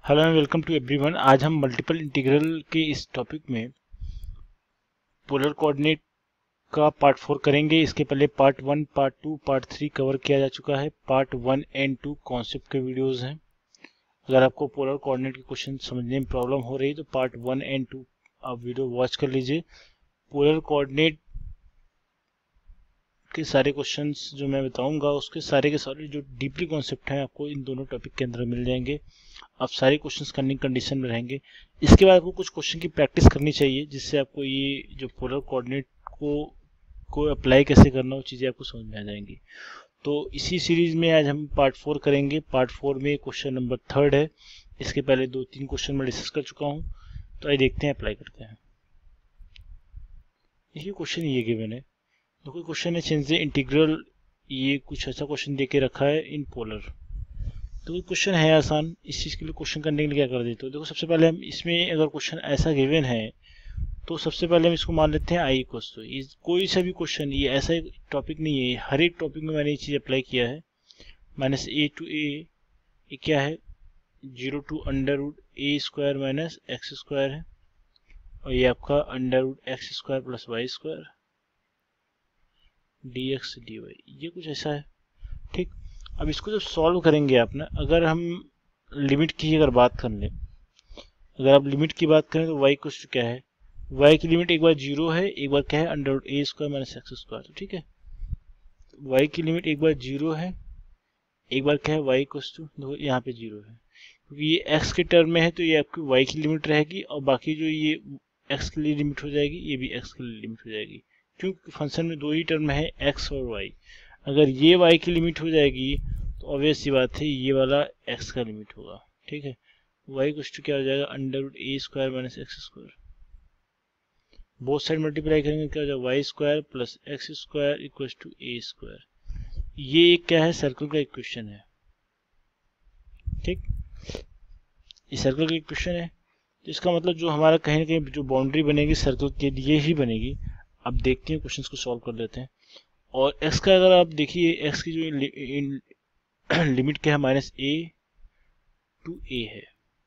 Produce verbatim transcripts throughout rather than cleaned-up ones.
Hello and welcome to everyone. आज हम multiple integral के इस टॉपिक में पोलर कोऑर्डिनेट का पार्ट फोर करेंगे। इसके पहले part one, part two, part three cover किया जा चुका है। Part one and two concept के वीडियोस हैं। अगर आपको पोलर कोऑर्डिनेट के क्वेश्चन समझने में प्रॉब्लम हो रही है तो पार्ट वन एंड टू आप वीडियो वॉच कर लीजिए। पोलर कोऑर्डिनेट के सारे क्वेश्चंस जो मैं बताऊंगा उसके सारे के सारे जो डीपली कॉन्सेप्ट हैं आपको इन दोनों टॉपिक के अंदर मिल जाएंगे। आप सारे क्वेश्चंस करने की कंडीशन में रहेंगे। इसके बाद आपको कुछ क्वेश्चन की प्रैक्टिस करनी चाहिए जिससे आपको ये जो पोलर कोऑर्डिनेट को को अप्लाई कैसे करना वो चीज़ें आपको समझ में आ जाएंगी। तो इसी सीरीज में आज हम पार्ट फोर करेंगे। पार्ट फोर में क्वेश्चन नंबर थर्ड है। इसके पहले दो तीन क्वेश्चन मैं डिस्कस कर चुका हूँ, तो आइए देखते हैं, अप्लाई करते हैं। देखिए क्वेश्चन ये गिवन है, देखो क्वेश्चन है चेंज द इंटीग्रल। ये कुछ ऐसा क्वेश्चन दे के रखा है इन पोलर। तो क्वेश्चन है आसान, इस चीज़ के लिए क्वेश्चन करने के लिए क्या कर देते हो। देखो सबसे पहले हम इसमें अगर क्वेश्चन ऐसा गिवन है तो सबसे पहले हम इसको मान लेते हैं आई इक्वल्स टू। कोई सा भी क्वेश्चन, ये ऐसा एक टॉपिक नहीं है, हर एक टॉपिक में मैंने ये चीज़ अप्लाई किया है। माइनस ए टू ए, ये क्या है, zero to under root A square minus X square है, और ये आपका under root X square plus Y square D X D Y, ये कुछ ऐसा है। ठीक, अब इसको जब सॉल्व करेंगे आप ना, अगर हम लिमिट की अगर बात कर लें, अगर आप लिमिट की बात करें तो y कुछ क्या है, y की लिमिट एक बार जीरो है, एक बार क्या है under root A square minus X square. तो ठीक है, y की लिमिट एक बार जीरो है, एक बार क्या है y कुछ टू, देखो यहाँ पे जीरो है क्योंकि ये x के टर्म में है तो ये आपकी y की लिमिट रहेगी, और बाकी जो ये x के लिए लिमिट हो जाएगी ये भी x के लिए लिमिट हो जाएगी, क्योंकि फंक्शन में दो ही टर्म है x और y। अगर ये y की लिमिट हो जाएगी तो ऑब्वियस सी बात है ये वाला x का लिमिट होगा। ठीक है, y कुछ टू क्या हो जाएगा under root A square minus X square, both side multiply करेंगे क्या हो जाएगा Y square plus X square equal to A square. ये एक क्या है, सर्कल का इक्वेशन है। ठीक, ये सर्कल का इक्वेशन है, तो इसका मतलब जो हमारा कहीं ना कहीं जो बाउंड्री बनेगी सर्कल के लिए ही बनेगी। अब देखते हैं क्वेश्चन को सॉल्व कर लेते हैं। और x का अगर आप देखिए, x की जो लि, लिमिट क्या है माइनस ए टू ए है।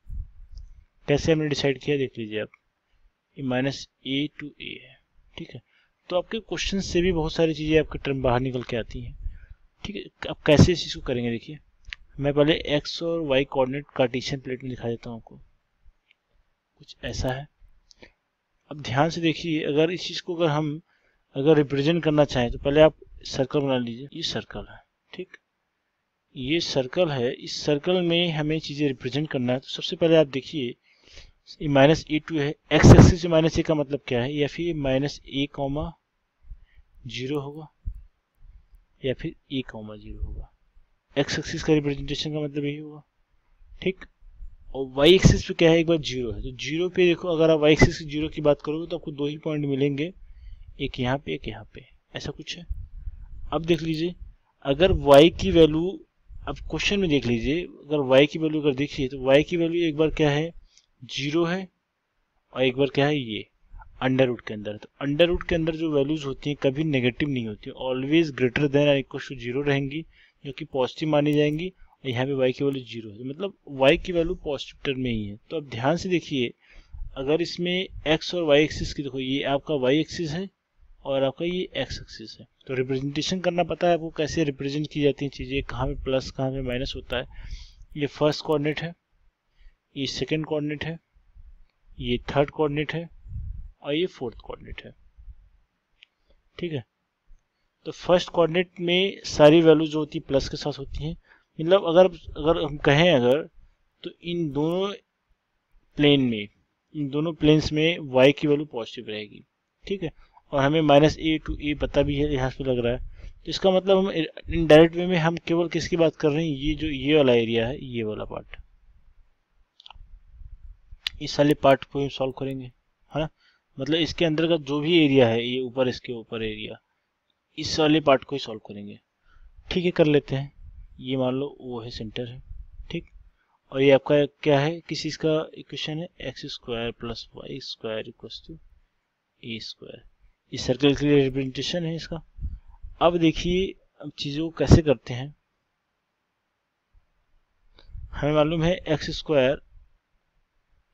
कैसे हमने डिसाइड किया देख लीजिए आप, ये माइनस ए टू ए है। ठीक है, तो आपके क्वेश्चन से भी बहुत सारी चीज़ें आपके टर्म बाहर निकल के आती हैं। ठीक है, अब कैसे इस चीज़ को करेंगे, देखिए मैं पहले x और y कोऑर्डिनेट कार्टेशियन प्लेट में दिखा देता हूँ आपको। कुछ ऐसा है। अब ध्यान से देखिए, अगर इस चीज़ को अगर हम अगर रिप्रेजेंट करना चाहें तो पहले आप सर्कल बना लीजिए। ये सर्कल है, ठीक, ये सर्कल है। इस सर्कल में हमें चीज़ें रिप्रेजेंट करना है, तो सबसे पहले आप देखिए ये माइनस ए टू है, एक्स एक्सिस से माइनस ए का मतलब क्या है, या फिर माइनस ए कॉमा जीरो होगा या फिर ए कॉमा जीरो होगा। एक्स एक्सिस का रिप्रेजेंटेशन का मतलब यही होगा। ठीक, और वाई एक्सिस पे क्या है, एक बार जीरो है, तो जीरो पे देखो अगर आप वाई एक्सिस की जीरो की बात करोगे तो आपको दो ही पॉइंट मिलेंगे, एक यहाँ पे एक यहाँ पे, ऐसा कुछ है। अब देख लीजिए अगर y की वैल्यू, अब क्वेश्चन में देख लीजिए अगर y की वैल्यू अगर देखिए तो y की वैल्यू एक बार क्या है जीरो है, और एक बार क्या है ये अंडर रूट के अंदर। तो अंडर रूट के अंदर जो वैल्यूज होती हैं कभी नेगेटिव नहीं होती, ऑलवेज ग्रेटर देन और इक्वल टू जीरो रहेंगी, जो कि पॉजिटिव मानी जाएंगी। और यहाँ पे y की वैल्यू जीरो है, मतलब y की वैल्यू पॉजिटिव टर्म में ही है। तो अब ध्यान से देखिए, अगर इसमें x और y एक्सिस की, देखो ये आपका y एक्सिस है और आपका ये x एक्सिस है, तो रिप्रेजेंटेशन करना पता है आपको कैसे रिप्रेजेंट की जाती हैं चीज़ें, कहाँ पे प्लस कहाँ पे माइनस होता है। ये फर्स्ट कोऑर्डिनेट है, ये सेकंड कोऑर्डिनेट है, ये थर्ड कोऑर्डिनेट है, और ये फोर्थ कोऑर्डिनेट है। ठीक है, तो फर्स्ट कोऑर्डिनेट में सारी वैल्यू जो होती है प्लस के साथ होती हैं, मतलब अगर अगर हम कहें अगर तो इन दोनों प्लेन में, इन दोनों प्लेन्स में y की वैल्यू पॉजिटिव रहेगी। ठीक है, और हमें माइनस ए टू ए पता भी है, यहाँ पे लग रहा है, तो इसका मतलब हम इनडायरेक्ट वे में हम केवल किसकी बात कर रहे हैं, ये जो ये वाला एरिया है, ये वाला पार्ट, इस वाले पार्ट को हम सॉल्व करेंगे, है ना। मतलब इसके अंदर का जो भी एरिया है, ये ऊपर इसके ऊपर एरिया, इस वाले पार्ट को ही सॉल्व करेंगे। ठीक है, कर लेते हैं। ये मान लो वो है सेंटर है, ठीक, और ये आपका क्या है, किस चीज़ का इक्वेशन है, X square plus Y square equals to A square. इस सर्कल के लिए रिप्रेजेंटेशन है इसका। अब देखिए अब चीज़ों को कैसे करते हैं। हमें मालूम है X square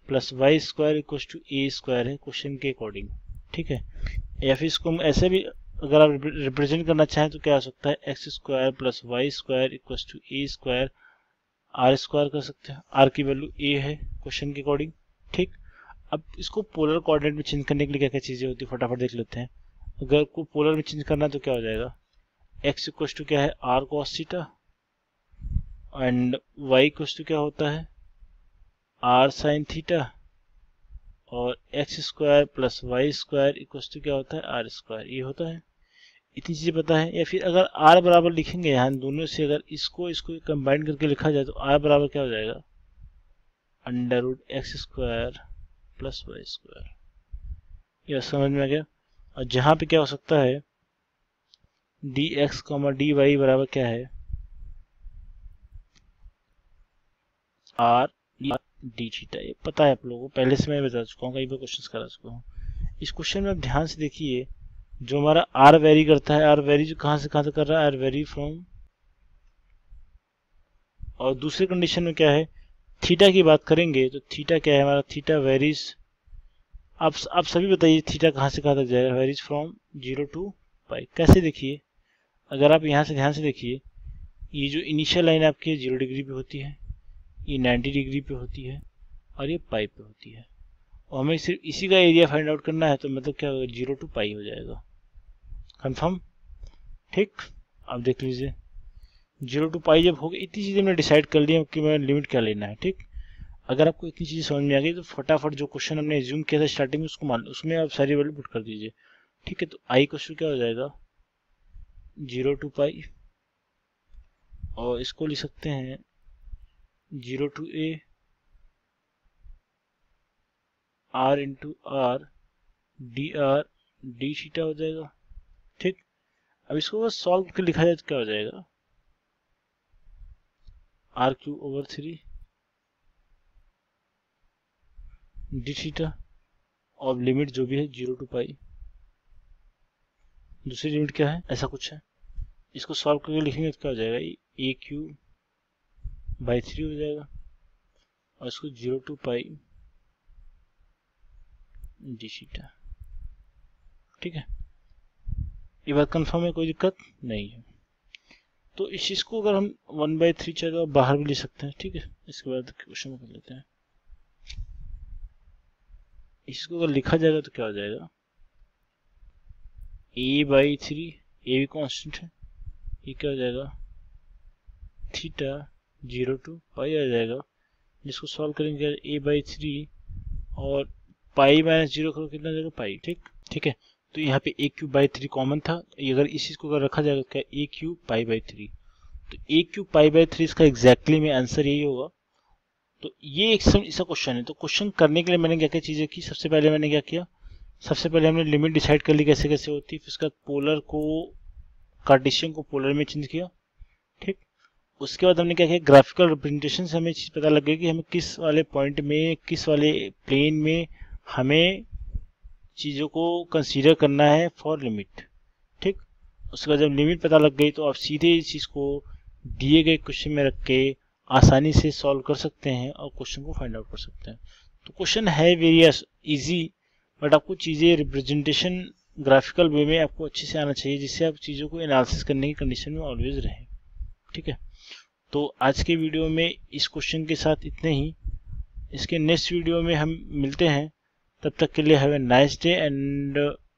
plus Y square equal to A square है क्वेश्चन के अकॉर्डिंग, ठीक है। या फिर इसको हम ऐसे भी अगर आप रिप्रेजेंट करना चाहें तो क्या हो सकता है, X square plus Y square equal to A square R square कर सकते हैं। आर की वैल्यू ए है क्वेश्चन के अकॉर्डिंग, ठीक। अब इसको पोलर कोऑर्डिनेट में चेंज करने के लिए क्या क्या चीज़ें होती है फटाफट देख लेते हैं। अगर को पोलर में चेंज करना तो क्या हो जाएगा, एक्स इक्वल टू क्या है R cos theta and Y equal to क्या होता है आर साइन थीटा और X square plus Y square equal to क्या होता है आर स्क्वायर, ये होता है। इतनी चीज़ें पता है। या फिर अगर आर बराबर लिखेंगे यहाँ दोनों से, अगर इसको इसको कंबाइन करके लिखा जाए तो आर बराबर क्या हो जाएगा under root X square plus Y square, यह समझ में आ गया। और जहाँ पे क्या हो सकता है D X comma D Y बराबर क्या है आर डी थीटा, ये पता है आप लोगों को, पहले से मैं बता चुका हूँ, कई बार क्वेश्चन करा चुका हूँ। इस क्वेश्चन में आप ध्यान से देखिए, जो हमारा आर वेरी करता है, आर वेरी जो कहाँ से कहाँ तक कर रहा है, आर वेरी फ्रॉम, और दूसरे कंडीशन में क्या है थीटा की बात करेंगे तो थीटा क्या है हमारा, थीटा वेरीज, आप आप सभी बताइए थीटा कहाँ से कहाँ तक जाएगा, varies from zero to pi. कैसे देखिए, अगर आप यहाँ से ध्यान से देखिए, ये जो इनिशियल लाइन आपकी जीरो डिग्री पे होती है, ये नाइन्टी डिग्री पे होती है और ये पाई पे होती है, और हमें सिर्फ इसी का एरिया फाइंड आउट करना है, तो मतलब क्या होगा जीरो टू पाई हो जाएगा, कंफर्म, ठीक। आप देख लीजिए जीरो टू पाई जब हो गया, इतनी चीज़ें मैंने डिसाइड कर लिया कि मैं लिमिट क्या लेना है, ठीक। अगर आपको इतनी चीज़ें समझ में आ गई तो फटाफट जो क्वेश्चन हमने एज्यूम किया था स्टार्टिंग में उसको मान लो, उसमें आप सारी वैल्यू पुट कर दीजिए, ठीक है। तो आई क्वेश्चन क्या हो जाएगा जीरो टू पाई, और इसको लिख सकते हैं zero to A R into R D R D theta हो जाएगा, ठीक। अब इसको बस सॉल्व करके लिखा जाए तो क्या हो जाएगा R cube over three D theta, और लिमिट जो भी है जीरो टू पाई, दूसरी लिमिट क्या है ऐसा कुछ है, इसको सॉल्व करके लिखेंगे तो क्या हो जाएगा ए क्यू बाई थ्री हो जाएगा, और इसको zero to pi D theta, ठीक है। ये बात कंफर्म है, कोई दिक्कत नहीं है। तो इस चीज को अगर हम वन बाई थ्री चाहे तो बाहर भी ले सकते हैं, ठीक है। इसके बाद क्वेश्चन कर लेते हैं, इसको अगर लिखा जाएगा तो क्या हो जाएगा ए बाई थ्री, ए भी कांस्टेंट है, ये क्या हो जाएगा थीटा जीरो टू पाई आ जाएगा, जिसको सॉल्व करेंगे ए बाई थ्री और पाई माइनस जीरो करो कितना जाएगा पाई, ठीक ठीक है। तो यहाँ पे A cube by three common था, अगर इस चीज को अगर रखा जाएगा क्या A cube pi by three, तो A cube pi by three इसका एग्जैक्टली में आंसर यही होगा। तो ये एक ऐसा क्वेश्चन है, तो क्वेश्चन करने के लिए मैंने क्या क्या चीजें की, सबसे पहले मैंने क्या किया, सबसे पहले हमने लिमिट डिसाइड कर ली कैसे कैसे होती है, फिर उसके बाद पोलर को कार्टेशियन को पोलर में चेंज किया, ठीक। उसके बाद हमने क्या किया ग्राफिकल रिप्रेजेंटेशन से हमें चीज पता लग गई कि हमें किस वाले पॉइंट में किस वाले प्लेन में हमें चीज़ों को कंसीडर करना है फॉर लिमिट, ठीक। उसके बाद जब लिमिट पता लग गई तो आप सीधे इस चीज़ को दिए गए क्वेश्चन में रख के आसानी से सॉल्व कर सकते हैं और क्वेश्चन को फाइंड आउट कर सकते हैं। तो क्वेश्चन है वेरी इजी, बट आपको चीज़ें रिप्रेजेंटेशन ग्राफिकल वे में आपको अच्छे से आना चाहिए, जिससे आप चीज़ों को एनालिसिस करने की कंडीशन में ऑलवेज रहें, ठीक है। तो आज के वीडियो में इस क्वेश्चन के साथ इतने ही, इसके नेक्स्ट वीडियो में हम मिलते हैं, तब तक के लिए have a nice day and